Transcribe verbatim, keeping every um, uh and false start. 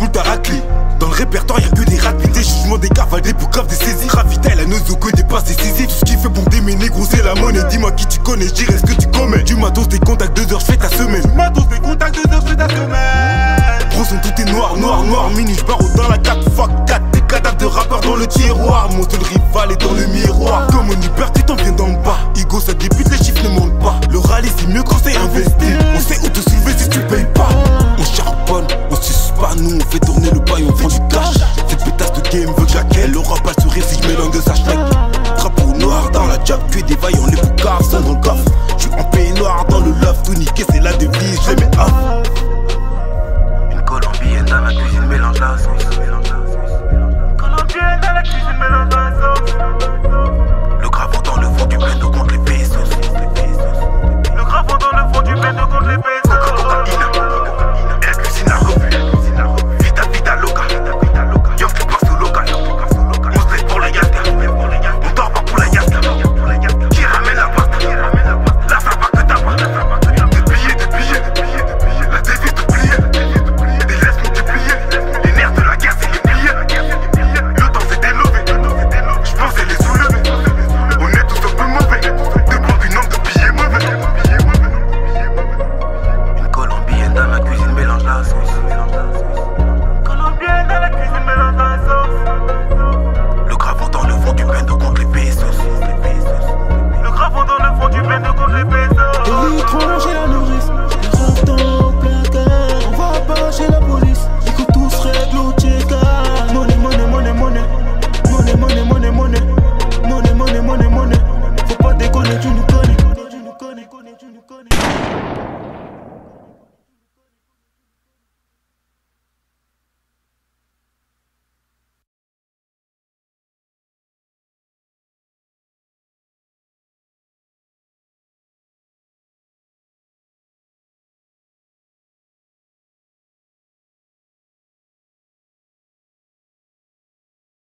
boule t'as raclé. Dans le répertoire y'a que des rapides, des jugements, des cavales, des boucaves, des saisies. Ravitaille la Nozoko, des passes décisives. Tout ce qui fait bomber mes négros c'est la monnaie. Dis-moi qui tu connais, je dirais ce que tu commets. Du matos, des contacts, deux heures, je fais ta semaine. Du matos, des contacts, deux heures, je fais ta semaine. Gros son tout est noir, noir, noir. Mini, j'barreau dans la quatre, fuck quatre. Des cadavres de rappeurs dans le tiroir. Mon seul rival est dans le miroir. Comme on hypercute, on vient d'en bas. Ego ça débute, les chiffres ne montent pas. Le rallye c'est mieux quand c'est investi. On sait où te soulever si tu payes pas. On charbonne, on suce pas, nous on fait tourner le bail, on vend du cash. Cette pétasse de game veut que j'acquelle. Aura pas le sourire si je mélange de sa schneck. Drapeau noir dans la job, que des vaillants, les boucards sont dans le coffre. J'suis en peignoir dans le love, tout niqué c'est la devise, j'ai mes off. Une colombienne dans la cuisine mélange la sauce. Colombienne dans la cuisine mélange